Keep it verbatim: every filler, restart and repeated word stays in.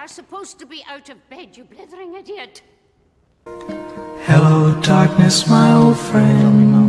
are supposed to be out of bed, you blithering idiot. Hello, darkness, my old friend.